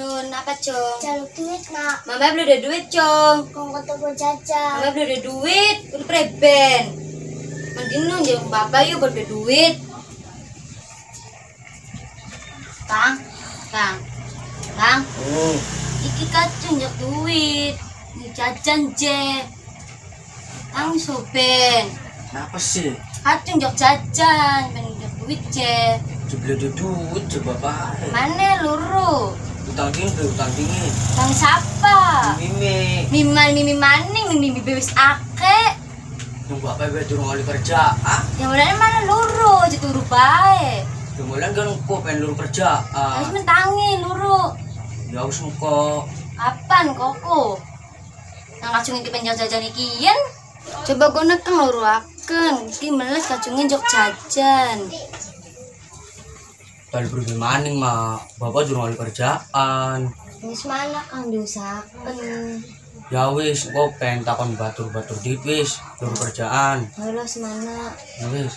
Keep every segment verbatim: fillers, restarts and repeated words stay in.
Nun, apa Cong? Jaluk duit nak. Mama belum ada duit Cong. Kau ketemu jajan. Mama belum ada duit, udah preben. Mending Nun jauh bapak yuk baru ada duit. Kang, Kang, Kang. Hmm. Iki kacung jak duit, ini jajan je. Kang soben. Kenapa sih? Kacung jak jajan, pengen jak duit je. Jebel ada duit coba baik. Mana luru? Utang dingin, beli utang dingin. Kang siapa? Mimi. Mimal mimi maning, mimi mimi bebes ake. Yang bapak ibu turun kali kerja. Ah, Yang mulanya mana luru, aja turu bae. kemudian kan kok pengen luru kerja. Ah, Harus mentangi luru. ya harus muka. Apaan koko? Nang kacungin di penjal jajan ikian. Coba gue nekeng luru aken. Iki meles kacungin jok jajan. Tadi pergi maning mah, bapak turun kali kerjaan. Wis mana kang diusahakan. Ya wis, kok pengen takon batur-batur dit wis, luru kerjaan. Harus mana? Ya wis.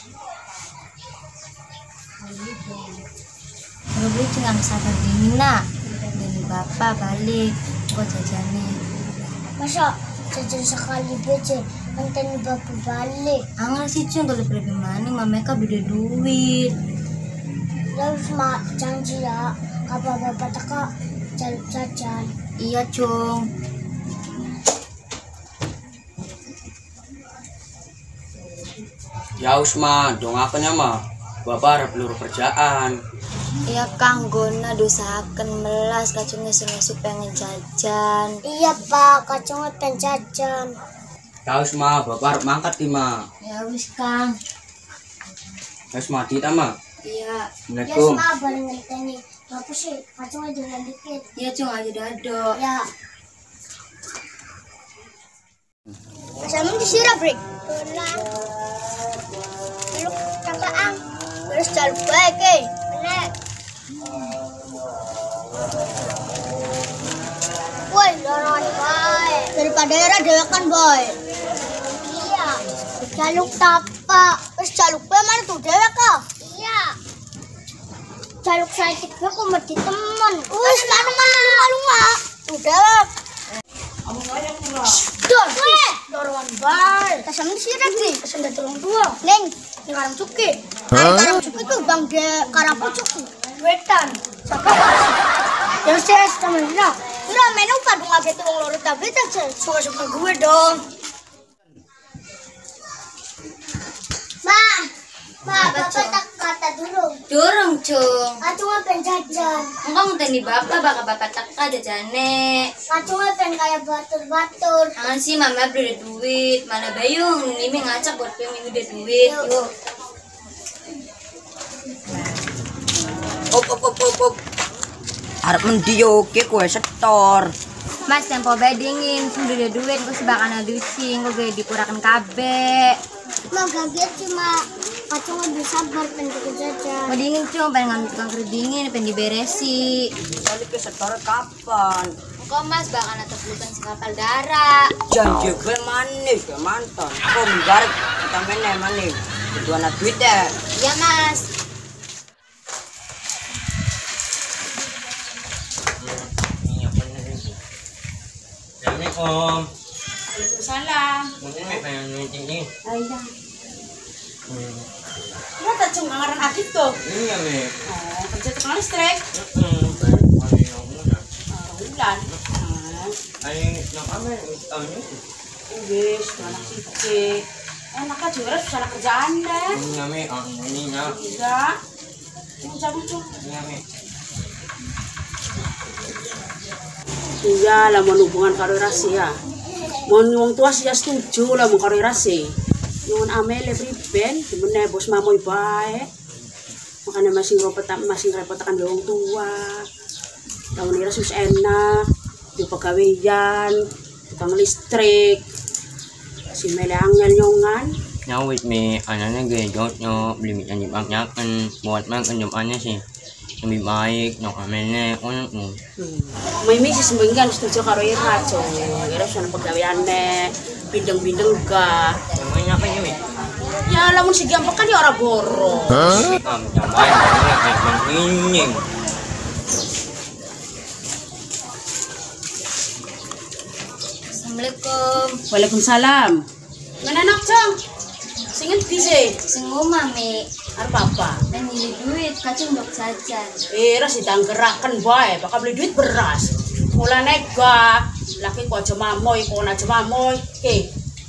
Kalau beli cuma sabar dina. Dari bapak balik. Kok jajannya. Masa jajan sekali bece, nanti bapak balik. Angel sih cung kalau pergi maning, mameka beda duit. Terus mak janji ya, kalau bapak teka jaluk jajan. Iya cung. Ya wis mah, dong apanya mah. Bapak harap luru kerjaan. Iya kang gona dosakan melas kacungnya senesu pengen jajan. Iya pak, kacungnya pengen jajan. Ya wis mah, bapak harap mangkat nih mah. Ya wis kang. Ya wis mah, dit mah. Iya. Ya Assalamualaikum. semua balik ngerti Bapak sih, kacungnya jangan dikit. Iya cung aja dado. Ya. Sama disirap, Brik. Pulang. Jaluk cakaan. Terus jaluk baik, eh. Bener. Woi, dorong baik. Daripada era dewakan, boy. Iya. Jaluk tapak. Terus jaluk baik mana tuh dewek kah? Iya. Jaluk sakit gue kok mati temen. Wih, mana mana lu mak. Tuh dewek. Dor, dorongan bar. Kasam di sini lagi. Kasam dah tolong dua. Neng, ini karang cuki. Karang cuki tuh bang de karang pucuk. Wetan. Saka. Terus saya sama Lina. Lina main apa dong agak tolong lorot tapi tak suka-suka gue dong. Ma, ma, bapak tak kata dulu. Dorong cung. Kacungnya pengen jajan. Engkau tadi bapak bakal bapak teka jajane. Kacungnya pengen kayak batur-batur. Jangan sih mama belum ada duit. Mana bayung Mimi ngacak buat pengen Mimi udah duit. Yuk. Yuk. Op op op op op. Harap mendio ke kue setor. Mas tempo bae dingin, sudah ada duit, gue sebakan ada ducing, gue gede dikurakan kabe. Mau kaget cuma kacungnya bisa sabar pengen ke jajan. Mau dingin cung, pengen ngambil tukang kering dingin, pengen diberesi. Tadi ke setor kapan? Kok mas bakal atau pelukan si kapal darah. Janji gue manis, gue mantan. Kok menggarik kita mainnya manis. Itu anak duit ya. Iya mas. Assalamualaikum. Waalaikumsalam. Mungkin may pengen meeting nih. Ayah. Kenapa cung ngaran adit tuh? Iya nih. Oh, kerja tukang listrik. Hmm, kali yang muna. Oh, bulan. Ay, nakame, tahu nih. Wis, anak cici. Enak aja juga susah kerjaan deh. Ini kami, ang ini nya. Enggak. Cung cabut cung. Ini kami. Iya lah mau hubungan karo rasi ya. Mau wong tua sih ya setuju lah mau karo rasi. Nyuwun amele priben, dimene bos mamoy bae. Makanya masih repot masih repot tekan wong tua. Tahun ini sus enak, di pegawaian, tukang listrik. Si mele angel nyongan. Nyawit mi, anaknya gejot nyo, beli yang dibangnya kan buat mang kenjumannya sih. Lebih baik, nyok amelnya, on. May may sisembenggan setuju karo ira, cung. Ira sana pegawaiane, bindeng-bindeng ka. Namanya apa ini? Ya lamun si gampang kan ya ora boro. Si am jamai, namanya kayak menginying. Assalamualaikum. Waalaikumsalam. Menenak Jong. Sing endi sih? Sing omah, Mi. Arep apa? Dan nyili duit kacung dok jajan. Eh, ras ditangkeraken bae, bakal beli duit beras. Mulane gak, laki kok aja mamoy, kok aja mamoy. Oke.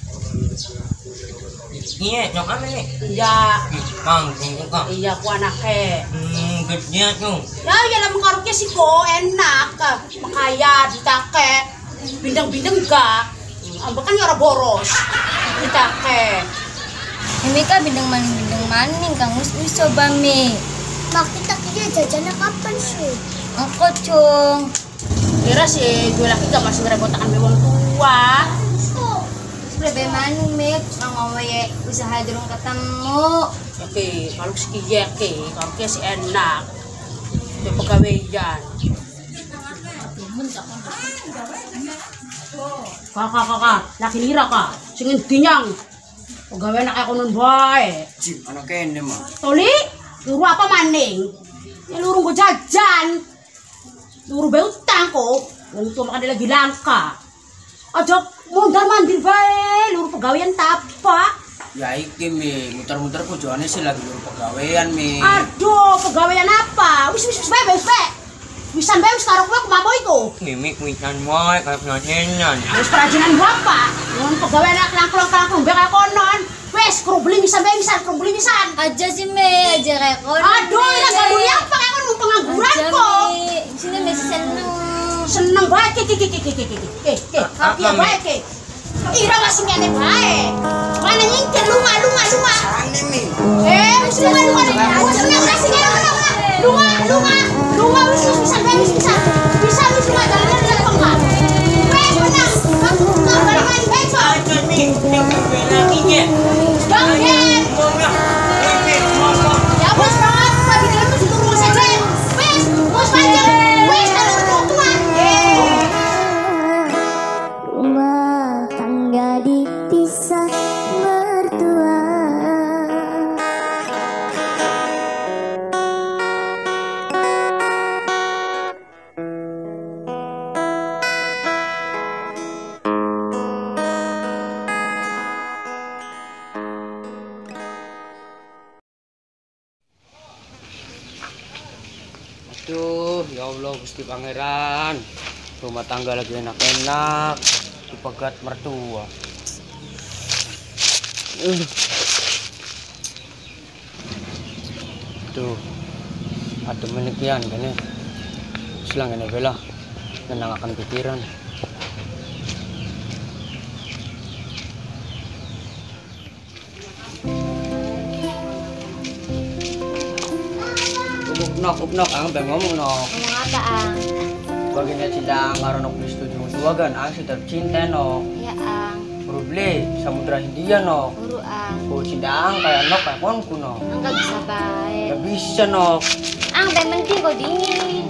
Iya, nyok ame nih. Iya, Kang, tunggu Kang. iya ku anake. Hmm, gede nyong. Ya, ya lah mengkaruknya sih kok enak. Makaya ditake. Bindeng-bindeng gak. Ambek kan ora boros. Ditake. Ini kan bindeng maning bindeng maning Kang wis wis coba Mi. Mak kita kira jajannya kapan sih? Engko cung. Kira sih gue laki gak masih ngerepotakan be wong tua. Bebe maning Mi, ngomong ya usaha durung ketemu. Oke, kalau sekiye ke, kalau kia sih enak. Dia pegawaian. Kakak kakak, laki lira kak, singin dinyang. Pegawai enak aku nun bae. Cip, anak kene mah. Toli, luru apa maning? Ya luru gue jajan. Luru be utang kok. Wong tua makan lagi langka. Aja mundar mandir bae, luru pegawaian tapak. Ya iki Mi, muter-muter kujuane sih lagi luru pegawaian Mi. Aduh, pegawaian apa? Wis wis wis bae wis bae. Wisan bae wis karo kowe kumapo iku. Mimi kuitan wae kayak nyanyian. Wis kerajinan bapak. Mun pegawai nak langklong-langklong bae kaya konon. Wis kru beli wisan bae wisan, kru beli wisan. Aja sih Mi, aja rekor. Aduh, ira gaduh apa kaya kono pengangguran Aja kok. Mi, sini masih seneng. Seneng bae ki ki ki ki ki ki ki. Eh, eh, tapi ya bae ki. Ira masih ngene bae. Mana nyingkir lunga lunga lunga. Ane Mi. Eh, wis lunga lunga. Wis lunga sing lunga. Lunga lunga. Lunga wis wis bisa bae wis bisa. Bisa wis lunga jalan jalan enggak. Wes menang. Kamu balik lagi bae, Cok. Aja Mi, yang lagi nya. Banget. Ya bos banget, pagi dalam masih turun saja. Wes, bos panjang. Wes, kalau turun tuan. Eh. Rumah tangga dipisah mertua. Aduh, ya Allah Gusti Pangeran. Rumah tangga lagi enak-enak, dipegat mertua. Uh. Tuh, ada menikian kan ya. Selang ini bela, menenangkan pikiran. Nok, nok, ang bang ngomong nok. Ngomong apa Ang? Baginya cinta ngaronok di setuju dua kan, ang si tercinta no. Ya Ang, Ruble, Samudra Hindia no. guru Ang. Oh cinta ang kayak nok kayak konku no. Ang gak bisa baik. Gak bisa nok. Ang teh mending kok dingin.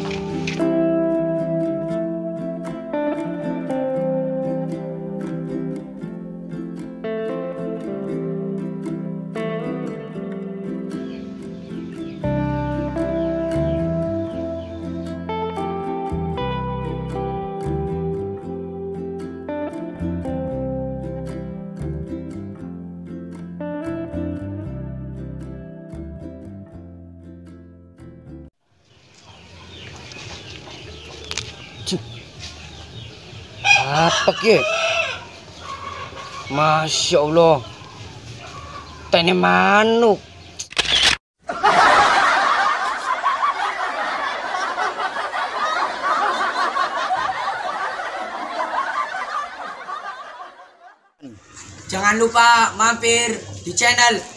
Apa ke? Masya Allah. Tene manuk. Jangan lupa mampir di channel